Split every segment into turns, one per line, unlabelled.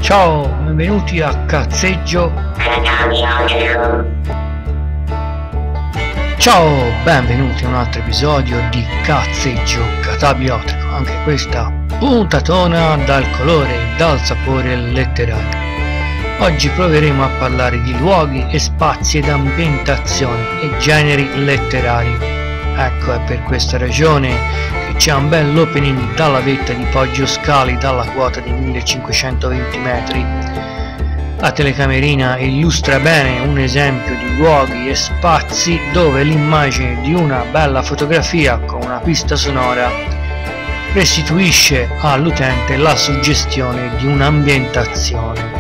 Ciao, benvenuti a Cazzeggio. Ciao, benvenuti a un altro episodio di Cazzeggio Catabiotico. Anche questa puntatona dal colore e dal sapore letterario. Oggi proveremo a parlare di luoghi e spazi ed ambientazioni e generi letterari. Ecco, è per questa ragione che c'è un bel opening dalla vetta di Poggio Scali dalla quota di 1520 metri. La telecamerina illustra bene un esempio di luoghi e spazi dove l'immagine di una bella fotografia con una pista sonora restituisce all'utente la suggestione di un'ambientazione.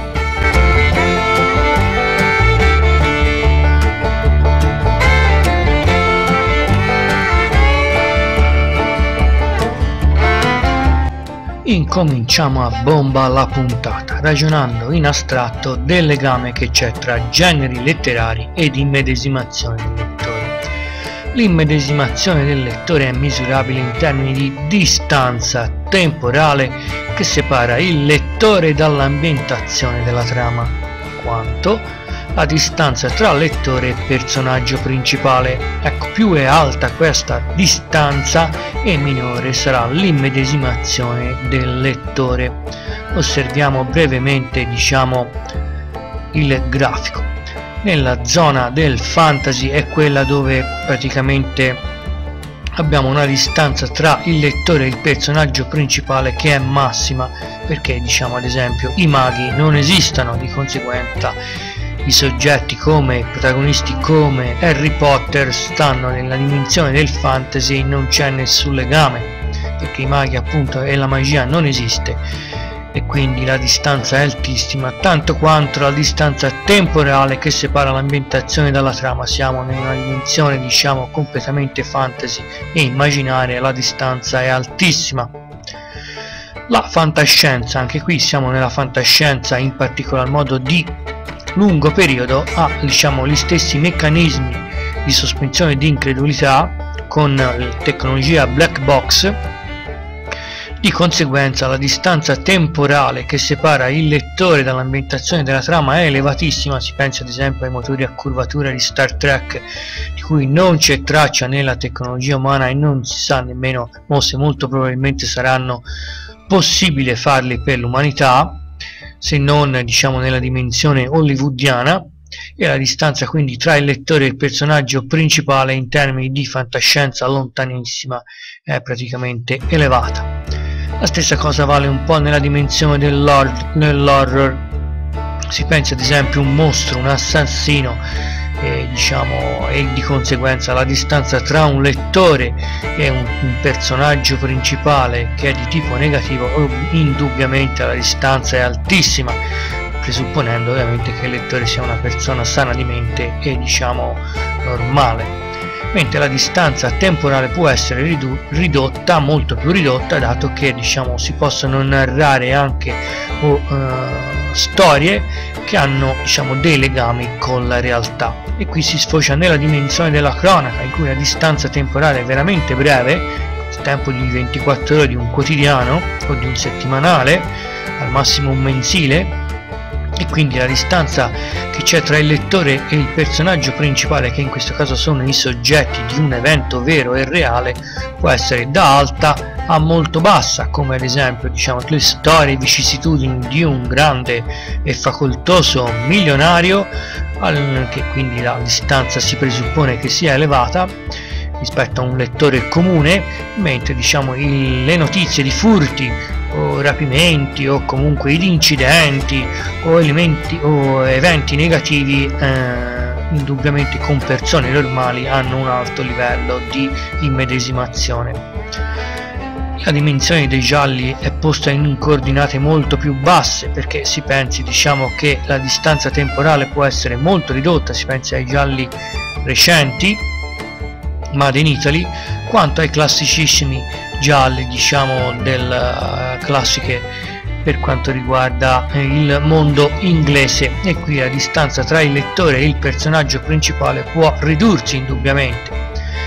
Incominciamo a bomba la puntata, ragionando in astratto del legame che c'è tra generi letterari ed immedesimazione del lettore. L'immedesimazione del lettore è misurabile in termini di distanza temporale che separa il lettore dall'ambientazione della trama, quanto la distanza tra lettore e personaggio principale. Ecco, più è alta questa distanza e minore sarà l'immedesimazione del lettore. Osserviamo brevemente, il grafico. Nella zona del fantasy è quella dove praticamente abbiamo una distanza tra il lettore e il personaggio principale che è massima, perché ad esempio i maghi non esistono, di conseguenza i soggetti come i protagonisti come Harry Potter stanno nella dimensione del fantasy e non c'è nessun legame, perché i maghi appunto e la magia non esiste, e quindi la distanza è altissima, tanto quanto la distanza temporale che separa l'ambientazione dalla trama. Siamo in una dimensione completamente fantasy e immaginaria, la distanza è altissima. La fantascienza, anche qui siamo nella fantascienza, in particolar modo di lungo periodo, ha gli stessi meccanismi di sospensione di incredulità con la tecnologia black box. Di conseguenza la distanza temporale che separa il lettore dall'ambientazione della trama è elevatissima. Si pensa ad esempio ai motori a curvatura di Star Trek, di cui non c'è traccia nella tecnologia umana e non si sa nemmeno se molto probabilmente saranno possibile farli per l'umanità, se non nella dimensione hollywoodiana, e la distanza quindi tra il lettore e il personaggio principale in termini di fantascienza lontanissima è praticamente elevata. La stessa cosa vale un po' nella dimensione dell'horror. Si pensa ad esempio a un mostro, un assassino, e di conseguenza la distanza tra un lettore e un personaggio principale che è di tipo negativo, indubbiamente la distanza è altissima, presupponendo ovviamente che il lettore sia una persona sana di mente e normale, mentre la distanza temporale può essere ridotta, molto più ridotta, dato che si possono narrare anche storie che hanno dei legami con la realtà, e qui si sfocia nella dimensione della cronaca, in cui la distanza temporale è veramente breve, il tempo di 24 ore di un quotidiano o di un settimanale, al massimo un mensile, e quindi la distanza che c'è tra il lettore e il personaggio principale, che in questo caso sono i soggetti di un evento vero e reale, può essere da alta a molto bassa, come ad esempio le storie e vicissitudini di un grande e facoltoso milionario, che quindi la distanza si presuppone che sia elevata rispetto a un lettore comune, mentre le notizie di furti o rapimenti o comunque di incidenti o eventi negativi indubbiamente con persone normali hanno un alto livello di immedesimazione. La dimensione dei gialli è posta in coordinate molto più basse, perché si pensi che la distanza temporale può essere molto ridotta. Si pensi ai gialli recenti Made in Italy, quanto ai classicissimi gialli classiche per quanto riguarda il mondo inglese, e qui la distanza tra il lettore e il personaggio principale può ridursi indubbiamente.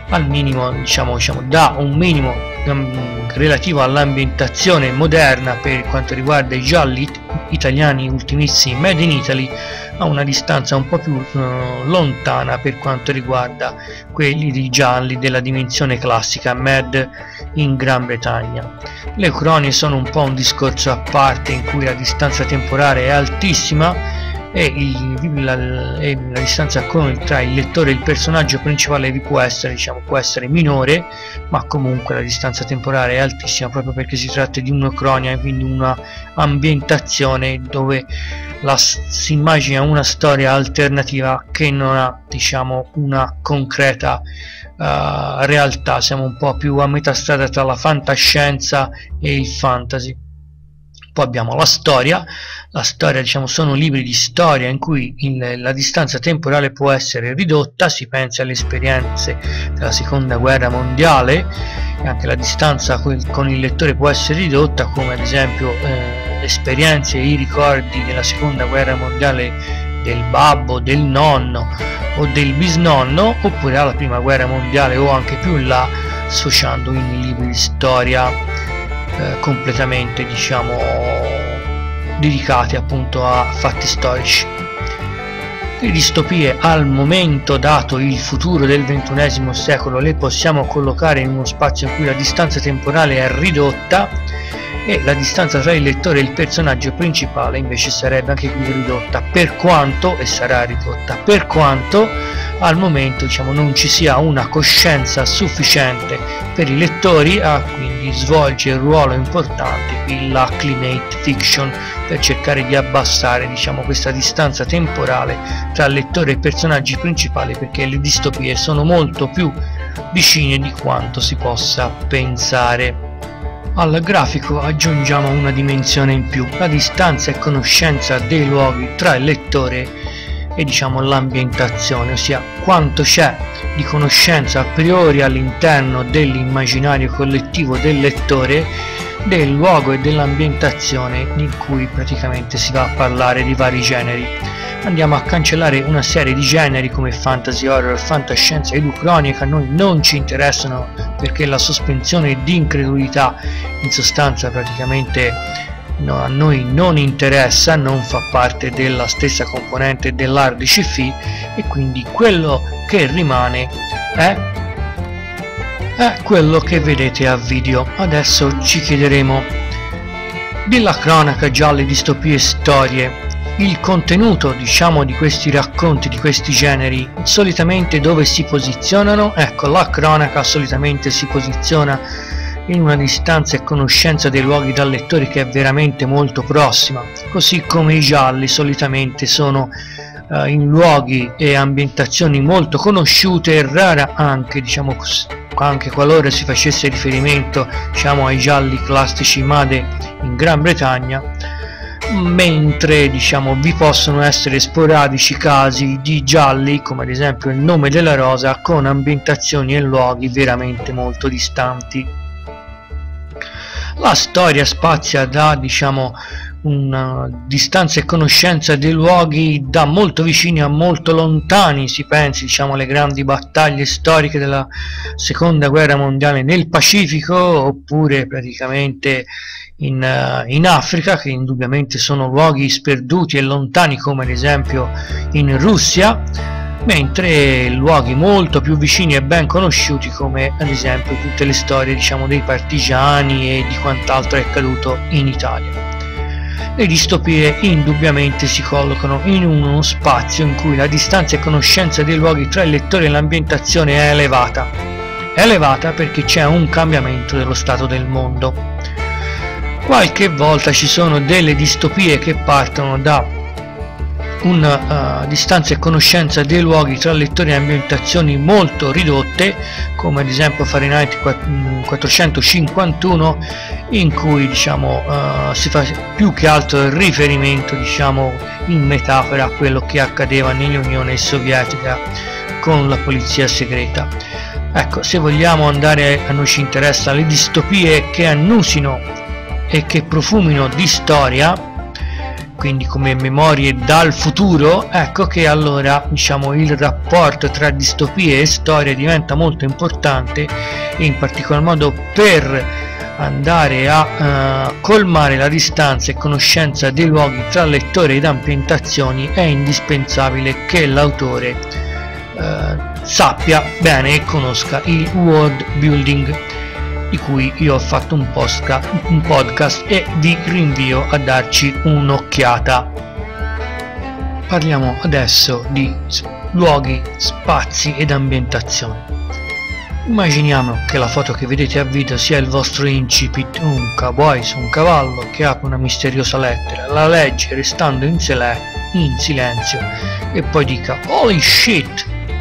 al minimo, diciamo dà un minimo relativo all'ambientazione moderna per quanto riguarda i gialli italiani ultimissimi made in Italy, a una distanza un po' più lontana per quanto riguarda quelli di gialli della dimensione classica made in Gran Bretagna. Le ucronie sono un po' un discorso a parte, in cui la distanza temporale è altissima e la distanza tra il lettore e il personaggio principale può essere minore, ma comunque la distanza temporale è altissima, proprio perché si tratta di un'ucronia, quindi una ambientazione dove si immagina una storia alternativa che non ha, diciamo, una concreta realtà. Siamo un po' più a metà strada tra la fantascienza e il fantasy. Poi abbiamo la storia, diciamo, sono libri di storia in cui la distanza temporale può essere ridotta. Si pensa alle esperienze della seconda guerra mondiale, e anche la distanza con il lettore può essere ridotta, come ad esempio le esperienze e i ricordi della seconda guerra mondiale del babbo, del nonno o del bisnonno, oppure alla prima guerra mondiale o anche più in là, sfociando in libri di storia completamente, diciamo, dedicati appunto a fatti storici. Le distopie, al momento, dato il futuro del XXI secolo, le possiamo collocare in uno spazio in cui la distanza temporale è ridotta e la distanza tra il lettore e il personaggio principale invece sarebbe anche qui ridotta, per quanto, e sarà ridotta, per quanto al momento, diciamo, non ci sia una coscienza sufficiente per i lettori a quindi svolgere il ruolo importante dell'acclimate fiction, per cercare di abbassare, diciamo, questa distanza temporale tra il lettore e i personaggi principali, perché le distopie sono molto più vicine di quanto si possa pensare. Al grafico aggiungiamo una dimensione in più: la distanza e conoscenza dei luoghi tra il lettore e, diciamo, l'ambientazione, ossia quanto c'è di conoscenza a priori all'interno dell'immaginario collettivo del lettore del luogo e dell'ambientazione in cui praticamente si va a parlare di vari generi. Andiamo a cancellare una serie di generi come fantasy, horror, fantascienza ed ucronica. A noi non ci interessano, perché la sospensione di incredulità in sostanza praticamente a noi non interessa, non fa parte della stessa componente dell'hard CFI, e quindi quello che rimane è quello che vedete a video. Adesso ci chiederemo della cronaca, gialli, distopie, storie, il contenuto, diciamo, di questi racconti, di questi generi, solitamente dove si posizionano. Ecco, la cronaca solitamente si posiziona in una distanza e conoscenza dei luoghi dal lettore che è veramente molto prossima, così come i gialli solitamente sono in luoghi e ambientazioni molto conosciute, e rara anche, diciamo, anche qualora si facesse riferimento, diciamo, ai gialli classici made in Gran Bretagna, mentre, diciamo, vi possono essere sporadici casi di gialli, come ad esempio Il nome della rosa, con ambientazioni e luoghi veramente molto distanti. La storia spazia da, diciamo, una distanza e conoscenza dei luoghi da molto vicini a molto lontani. Si pensi, diciamo, alle grandi battaglie storiche della seconda guerra mondiale nel Pacifico, oppure praticamente in Africa, che indubbiamente sono luoghi sperduti e lontani, come ad esempio in Russia, mentre luoghi molto più vicini e ben conosciuti, come ad esempio tutte le storie, diciamo, dei partigiani e di quant'altro è accaduto in Italia. Le distopie indubbiamente si collocano in uno spazio in cui la distanza e conoscenza dei luoghi tra il lettore e l'ambientazione è elevata. È elevata perché c'è un cambiamento dello stato del mondo. Qualche volta ci sono delle distopie che partono da una distanza e conoscenza dei luoghi tra lettori e ambientazioni molto ridotte, come ad esempio Fahrenheit 451, in cui, diciamo, si fa più che altro riferimento, diciamo, in metafora a quello che accadeva nell'Unione Sovietica con la polizia segreta. Ecco, se vogliamo andare, a noi ci interessa le distopie che annusino e che profumino di storia, quindi come memorie dal futuro, ecco che allora diciamo il rapporto tra distopie e storia diventa molto importante, e in particolar modo per andare a colmare la distanza e conoscenza dei luoghi tra lettore ed ambientazioni è indispensabile che l'autore sappia bene e conosca il world building, di cui io ho fatto un podcast e vi rinvio a darci un'occhiata. Parliamo adesso di luoghi, spazi ed ambientazioni. Immaginiamo che la foto che vedete a video sia il vostro incipit, un cowboy su un cavallo che apre una misteriosa lettera, la legge restando in silenzio e poi dica "Holy shit!".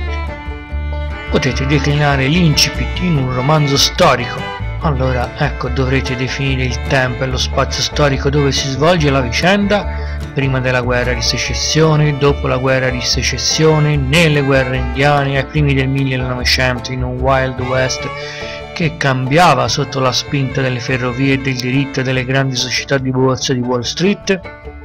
Potete declinare l'incipit in un romanzo storico, allora ecco dovrete definire il tempo e lo spazio storico dove si svolge la vicenda, prima della guerra di secessione, dopo la guerra di secessione, nelle guerre indiane, ai primi del 1900 in un Wild West che cambiava sotto la spinta delle ferrovie e del diritto e delle grandi società di borsa di Wall Street.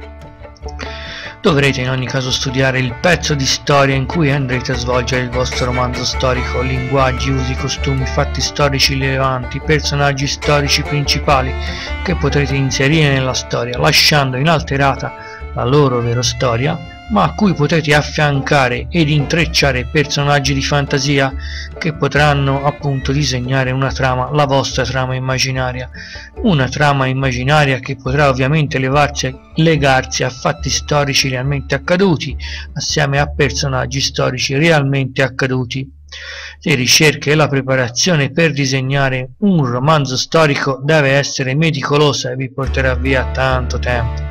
Dovrete in ogni caso studiare il pezzo di storia in cui andrete a svolgere il vostro romanzo storico, linguaggi, usi, costumi, fatti storici rilevanti, personaggi storici principali che potrete inserire nella storia, lasciando inalterata la loro vera storia, ma a cui potete affiancare ed intrecciare personaggi di fantasia che potranno appunto disegnare una trama, la vostra trama immaginaria, una trama immaginaria che potrà ovviamente legarsi a fatti storici realmente accaduti, assieme a personaggi storici realmente accaduti. Le ricerche e la preparazione per disegnare un romanzo storico deve essere meticolosa e vi porterà via tanto tempo.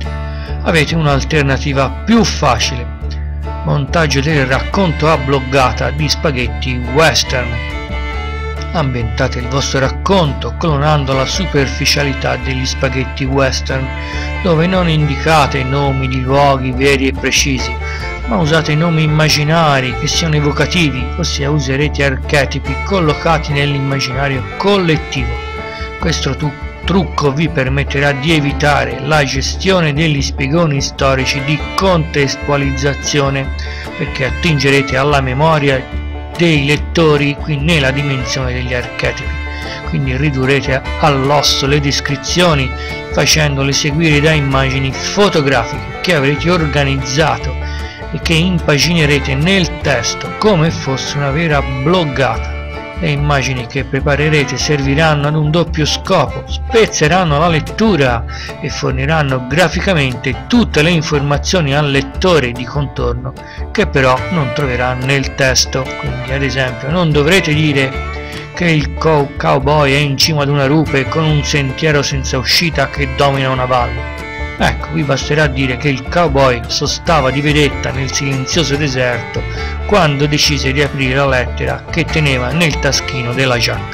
Avete un'alternativa più facile: montaggio del racconto a bloggata di spaghetti western. Ambientate il vostro racconto clonando la superficialità degli spaghetti western, dove non indicate nomi di luoghi veri e precisi, ma usate nomi immaginari che siano evocativi, ossia userete archetipi collocati nell'immaginario collettivo. Questo trucco vi permetterà di evitare la gestione degli spiegoni storici di contestualizzazione, perché attingerete alla memoria dei lettori qui nella dimensione degli archetipi, quindi ridurrete all'osso le descrizioni facendole seguire da immagini fotografiche che avrete organizzato e che impaginerete nel testo come fosse una vera bloggata. Le immagini che preparerete serviranno ad un doppio scopo: spezzeranno la lettura e forniranno graficamente tutte le informazioni al lettore di contorno che però non troverà nel testo. Quindi ad esempio non dovrete dire che il cowboy è in cima ad una rupe con un sentiero senza uscita che domina una valle. Ecco, vi basterà dire che il cowboy sostava di vedetta nel silenzioso deserto quando decise di aprire la lettera che teneva nel taschino della giacca.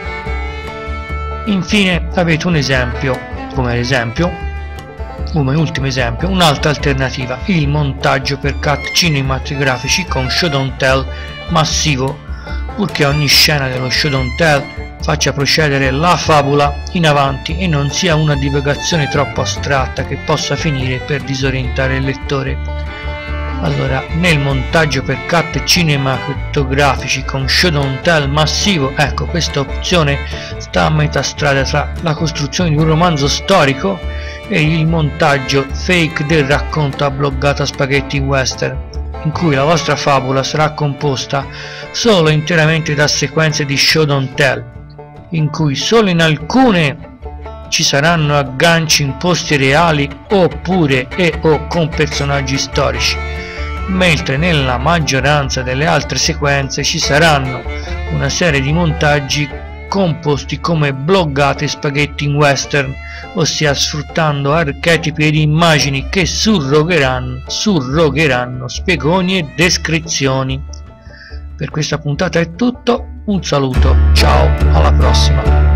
Infine avete un esempio, come ultimo esempio, un'altra alternativa: il montaggio per cut cinematografici con show don't tell massivo, purché ogni scena dello show don't tell faccia procedere la fabula in avanti e non sia una divagazione troppo astratta che possa finire per disorientare il lettore. Allora, nel montaggio per cut cinematografici con show don't tell massivo, ecco, questa opzione sta a metà strada tra la costruzione di un romanzo storico e il montaggio fake del racconto a bloggata spaghetti western, in cui la vostra fabula sarà composta solo interamente da sequenze di show don't tell, in cui solo in alcune ci saranno agganci in posti reali oppure o con personaggi storici, mentre nella maggioranza delle altre sequenze ci saranno una serie di montaggi composti come bloggate spaghetti western, ossia sfruttando archetipi ed immagini che surrogheranno spiegoni e descrizioni. Per questa puntata è tutto, un saluto, ciao, alla prossima!